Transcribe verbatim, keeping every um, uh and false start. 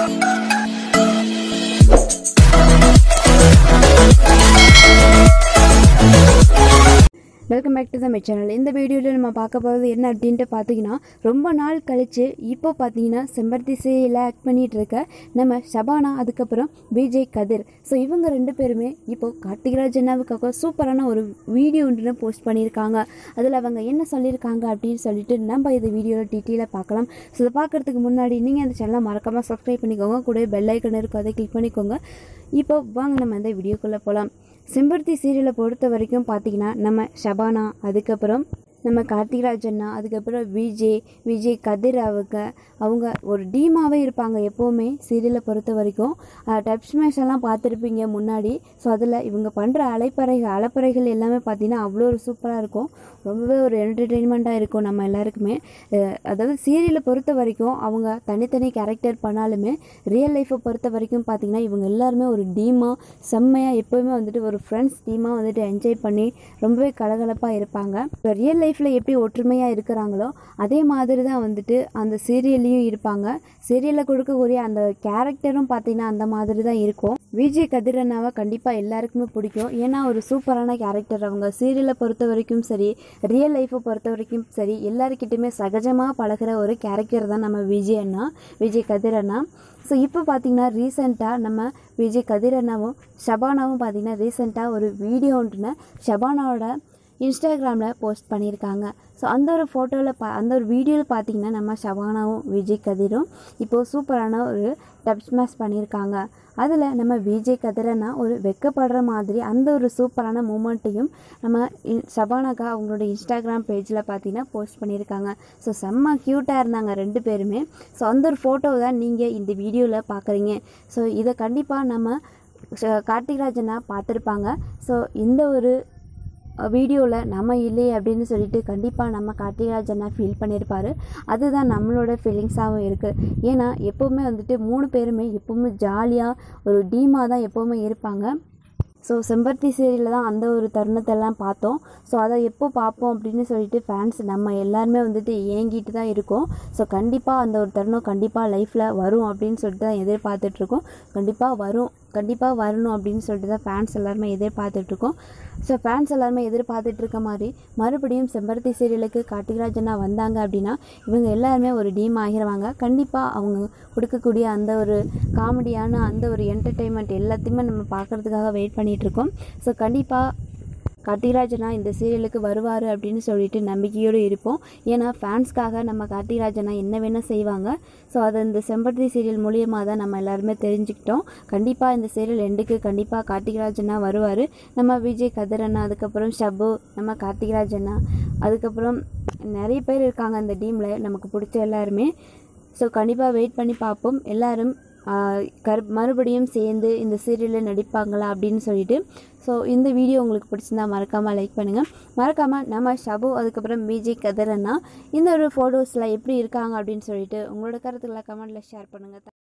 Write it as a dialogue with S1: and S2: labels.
S1: Welcome back to the my channel. இந்த வீடியோவில் நம்ம பார்க்க போகிறது என்ன அப்படின்ட்டு பார்த்தீங்கன்னா, ரொம்ப நாள் கழித்து இப்போ பார்த்தீங்கன்னா செம்பருத்தி சீரியலில் ஆக்ட் பண்ணிகிட்டு இருக்க நம்ம ஷபானா, அதுக்கப்புறம் விஜய் கதிர். ஸோ இவங்க ரெண்டு பேருமே இப்போது கார்த்திக் அண்ணாவுக்காக சூப்பரான ஒரு வீடியோ ஒன்று போஸ்ட் பண்ணியிருக்காங்க. அதில் அவங்க என்ன சொல்லியிருக்காங்க அப்படின்னு சொல்லிட்டு நம்ம இந்த வீடியோவில் டீட்டெயிலாக பார்க்கலாம். ஸோ இதை பார்க்குறதுக்கு முன்னாடி நீங்கள் அந்த சேனலை மறக்காமல் சப்ஸ்கிரைப் பண்ணிக்கோங்க, கூட பெல் ஐக்கன் இருக்கும், அதை கிளிக் பண்ணிக்கோங்க. இப்போ வாங்க நம்ம அந்த வீடியோக்குள்ளே போகலாம். செம்பருத்தி சீரியலை பொறுத்த வரைக்கும் பார்த்தீங்கன்னா, நம்ம ஷபானா, அதுக்கப்புறம் நம்ம கார்த்திக் அண்ணா, அதுக்கப்புறம் விஜய் விஜய் கதிர் அவங்க அவங்க ஒரு டீமாகவே இருப்பாங்க எப்போவுமே சீரியலை பொறுத்த வரைக்கும். டப் ஸ்மாஷ் எல்லாம் பார்த்துருப்பீங்க முன்னாடி. ஸோ அதில் இவங்க பண்ணுற அலைப்பறைகள் அலப்பறைகள் எல்லாமே பார்த்தீங்கன்னா அவ்வளோ ஒரு சூப்பராக இருக்கும், ரொம்பவே ஒரு என்டர்டெயின்மெண்ட்டாக இருக்கும் நம்ம எல்லாருக்குமே. அதாவது சீரியலை பொறுத்த வரைக்கும் அவங்க தனித்தனி கேரக்டர் பண்ணாலுமே ரியல் லைஃப்பை பொறுத்த வரைக்கும் பார்த்திங்கன்னா இவங்க எல்லாருமே ஒரு டீமாக செம்மையாக எப்போவுமே வந்துட்டு ஒரு ஃப்ரெண்ட்ஸ் டீமாக வந்துட்டு என்ஜாய் பண்ணி ரொம்பவே கலகலப்பாக இருப்பாங்க. இப்போ ரியல் லைஃப்பில் எப்படி ஒற்றுமையாக இருக்கிறாங்களோ அதே மாதிரி தான் வந்துட்டு அந்த சீரியல்லையும் இருப்பாங்க. சீரியலில் கொடுக்கக்கூடிய அந்த கேரக்டரும் பார்த்திங்கன்னா அந்த மாதிரி தான் இருக்கும். விஜய் கதிர் அண்ணாவை கண்டிப்பாக எல்லாருக்குமே பிடிக்கும். ஏன்னா ஒரு சூப்பரான கேரக்டர். அவங்க சீரியலை பொறுத்த வரைக்கும் சரி, ரியல் லைஃப்பை பொறுத்த வரைக்கும் சரி, எல்லாருக்கிட்டையுமே சகஜமாக பழகிற ஒரு கேரக்டர் தான் நம்ம விஜய் அண்ணா, விஜய் கதிர் அண்ணா. ஸோ இப்போ பார்த்திங்கன்னா ரீசெண்டாக நம்ம விஜய் கதிர் அண்ணாவும் ஷபானாவும் பார்த்திங்கன்னா ரீசெண்டாக ஒரு வீடியோ ஒன்றுன்னு ஷபானாவோட இன்ஸ்டாகிராமில் போஸ்ட் பண்ணியிருக்காங்க. ஸோ அந்த ஒரு ஃபோட்டோவில் பா அந்த ஒரு வீடியோவில் பார்த்திங்கன்னா நம்ம ஷபானாவும் விஜய் கதிரும் இப்போது சூப்பரான ஒரு டப் ஸ்மாஷ் பண்ணியிருக்காங்க. அதில் நம்ம விஜய் கதிரனா ஒரு வெக்கப்படுற மாதிரி அந்த ஒரு சூப்பரான மூமெண்ட்டையும் நம்ம ஷபானாக்கா அவங்களோட இன்ஸ்டாகிராம் பேஜில் பார்த்தீங்கன்னா போஸ்ட் பண்ணியிருக்காங்க. ஸோ செம்ம க்யூட்டாக இருந்தாங்க ரெண்டு பேருமே. ஸோ அந்த ஒரு ஃபோட்டோவை தான் நீங்கள் இந்த வீடியோவில் பார்க்குறீங்க. ஸோ இதை கண்டிப்பாக நம்ம கார்த்திக் அண்ணா பார்த்துருப்பாங்க. ஸோ இந்த ஒரு வீடியோவில் நம்ம இல்லையே அப்படின்னு சொல்லிட்டு கண்டிப்பாக நம்ம கார்த்திக் அண்ணா ஃபீல் பண்ணியிருப்பார். அதுதான் நம்மளோட ஃபீலிங்ஸாகவும் இருக்குது. ஏன்னா எப்போவுமே வந்துட்டு மூணு பேருமே எப்போவுமே ஜாலியாக ஒரு டீமாக தான் எப்போவுமே இருப்பாங்க. ஸோ செம்பருத்தி சீரியலில் தான் அந்த ஒரு தருணத்தெல்லாம் பார்த்தோம். ஸோ அதை எப்போ பார்ப்போம் அப்படின்னு சொல்லிட்டு ஃபேன்ஸ் நம்ம எல்லாருமே வந்துட்டு ஏங்கிட்டு தான் இருக்கோம். ஸோ கண்டிப்பாக அந்த ஒரு தருணம் கண்டிப்பாக லைஃப்பில் வரும் அப்படின்னு சொல்லிட்டு தான் எதிர்பார்த்துட்ருக்கோம். கண்டிப்பாக வரும் கண்டிப்பாக வரணும் அப்படின்னு சொல்லிட்டு தான் ஃபேன்ஸ் எல்லாருமே எதிர்பார்த்துட்ருக்கோம். ஸோ ஃபேன்ஸ் எல்லாருமே எதிர்பார்த்துட்டு இருக்க மாதிரி மறுபடியும் செம்பருத்தி சீரியலுக்கு கார்த்திக் அண்ணா வந்தாங்க அப்படின்னா இவங்க எல்லாருமே ஒரு டீம் ஆகிடுவாங்க. கண்டிப்பாக அவங்க கொடுக்கக்கூடிய அந்த ஒரு காமெடியான அந்த ஒரு என்டர்டெயின்மெண்ட் எல்லாத்தையுமே நம்ம பார்க்குறதுக்காக வெயிட் பண்ணிகிட்ருக்கோம். ஸோ கண்டிப்பாக கார்த்திக் அண்ணா இந்த சீரியலுக்கு வருவார் அப்படின்னு சொல்லிட்டு நம்பிக்கையோடு இருப்போம். ஏன்னா ஃபேன்ஸ்க்காக நம்ம கார்த்திக் அண்ணா என்ன வேணால் செய்வாங்க. ஸோ அதை இந்த செம்பருத்தி சீரியல் மூலியமாக தான் நம்ம எல்லாருமே தெரிஞ்சுக்கிட்டோம். கண்டிப்பாக இந்த சீரியல் எண்டுக்கு கண்டிப்பாக கார்த்திக் அண்ணா வருவார். நம்ம விஜய் கதிர் அண்ணா, அதுக்கப்புறம் ஷபு, நம்ம கார்த்திக் அண்ணா, அதுக்கப்புறம் நிறைய பேர் இருக்காங்க அந்த டீமில் நமக்கு பிடிச்ச எல்லாருமே. ஸோ கண்டிப்பாக வெயிட் பண்ணி பார்ப்போம் எல்லோரும் கரு மறுபடியும் சேர்ந்து இந்த சீரியலில் நடிப்பாங்களா அப்படின்னு சொல்லிட்டு. ஸோ இந்த வீடியோ உங்களுக்கு பிடிச்சிருந்தா மறக்காமல் லைக் பண்ணுங்கள். மறக்காமல் நம்ம ஷபு, அதுக்கப்புறம் விஜய் கதிர் அண்ணா இந்த ஒரு ஃபோட்டோஸில் எப்படி இருக்காங்க அப்படின்னு சொல்லிட்டு உங்களோட கருத்துக்களை கமெண்ட்டில் ஷேர் பண்ணுங்கள்.